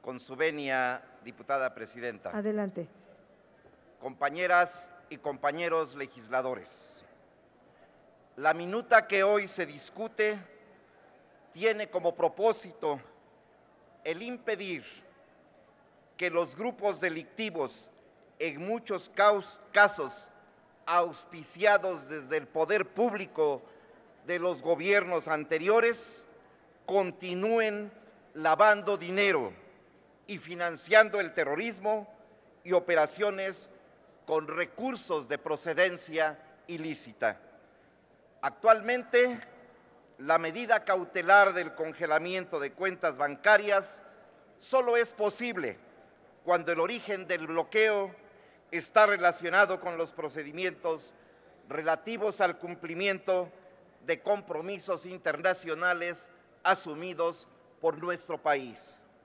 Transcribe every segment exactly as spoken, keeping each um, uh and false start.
Con su venia, diputada presidenta. Adelante. Compañeras y compañeros legisladores, la minuta que hoy se discute tiene como propósito el impedir que los grupos delictivos, en muchos casos auspiciados desde el poder público de los gobiernos anteriores, continúen lavando dinero y financiando el terrorismo y operaciones con recursos de procedencia ilícita. Actualmente, la medida cautelar del congelamiento de cuentas bancarias solo es posible cuando el origen del bloqueo está relacionado con los procedimientos relativos al cumplimiento de compromisos internacionales asumidos por nuestro país.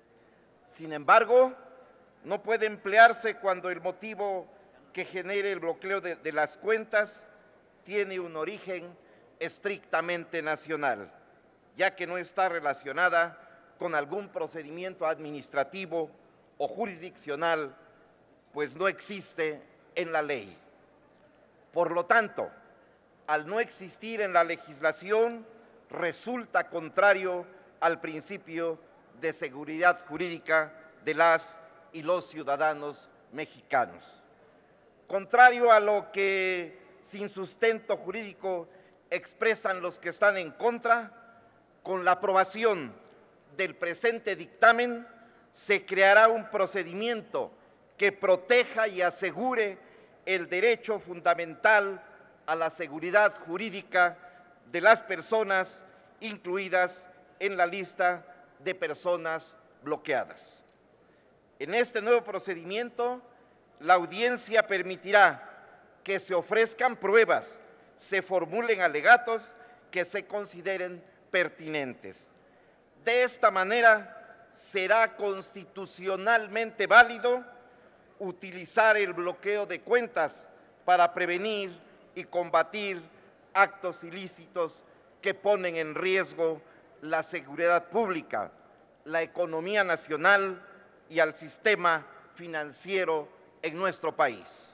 Sin embargo, no puede emplearse cuando el motivo que genere el bloqueo de, de las cuentas tiene un origen estrictamente nacional, ya que no está relacionada con algún procedimiento administrativo o jurisdiccional, pues no existe en la ley. Por lo tanto, al no existir en la legislación, resulta contrario al principio de seguridad jurídica de las y los ciudadanos mexicanos. Contrario a lo que sin sustento jurídico expresan los que están en contra, con la aprobación del presente dictamen se creará un procedimiento que proteja y asegure el derecho fundamental a la seguridad jurídica de las personas incluidas en la lista de personas bloqueadas. En este nuevo procedimiento, la audiencia permitirá que se ofrezcan pruebas, se formulen alegatos que se consideren pertinentes. De esta manera, será constitucionalmente válido utilizar el bloqueo de cuentas para prevenir y combatir actos ilícitos que ponen en riesgo la seguridad pública, la economía nacional y al sistema financiero en nuestro país.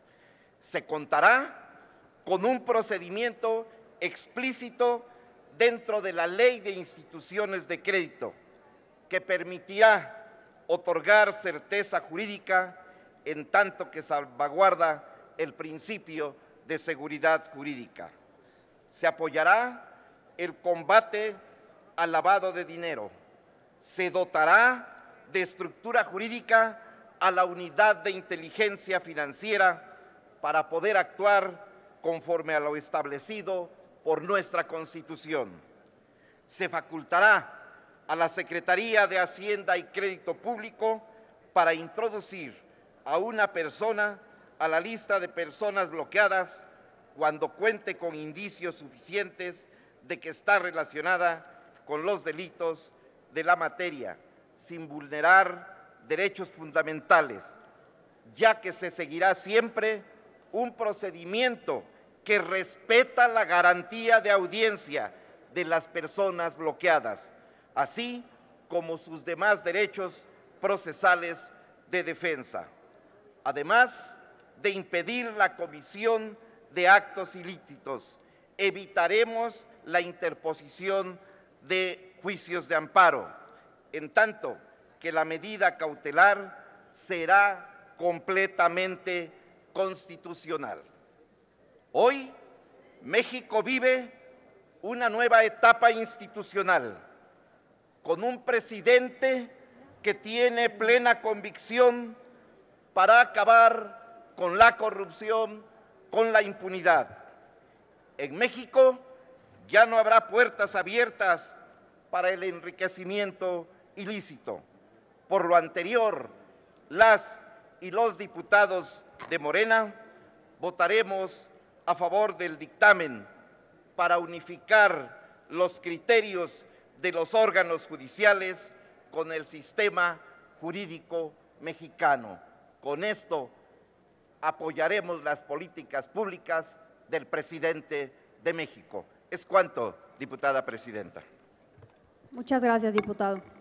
Se contará con un procedimiento explícito dentro de la Ley de Instituciones de Crédito que permitirá otorgar certeza jurídica en tanto que salvaguarda el principio de seguridad jurídica. Se apoyará el combate al lavado de dinero. Se dotará de estructura jurídica a la unidad de inteligencia financiera para poder actuar conforme a lo establecido por nuestra Constitución. Se facultará a la Secretaría de Hacienda y Crédito Público para introducir a una persona a la lista de personas bloqueadas cuando cuente con indicios suficientes de que está relacionada con los delitos de la materia, sin vulnerar derechos fundamentales, ya que se seguirá siempre un procedimiento que respeta la garantía de audiencia de las personas bloqueadas, así como sus demás derechos procesales de defensa. Además de impedir la comisión de actos ilícitos, evitaremos la interposición de juicios de amparo, en tanto que la medida cautelar será completamente constitucional. Hoy, México vive una nueva etapa institucional, con un presidente que tiene plena convicción para acabar con la corrupción, con la impunidad. En México ya no habrá puertas abiertas para el enriquecimiento ilícito. Por lo anterior, las y los diputados de Morena votaremos a favor del dictamen para unificar los criterios de los órganos judiciales con el sistema jurídico mexicano. Con esto apoyaremos las políticas públicas del presidente de México. Es cuanto, diputada presidenta. Muchas gracias, diputado.